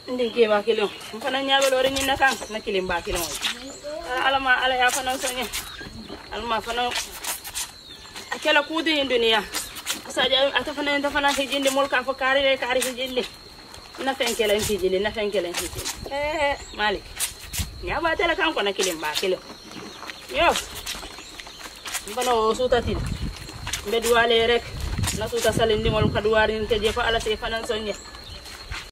ndi ke ba kilo fana nyaaba lore ni nakan na kilim ba kilo alama ala ya fana sonye alma fana akela kudi in dunia saja atafana ndafana hijinde mol ka fa kari hijinde na fenkelen hijinde malik nyaaba tele kan ko na kilim ba kilo yo mbano suta tin be duwale rek na suta salindi mol ka duwari te je fa ala se fana sonye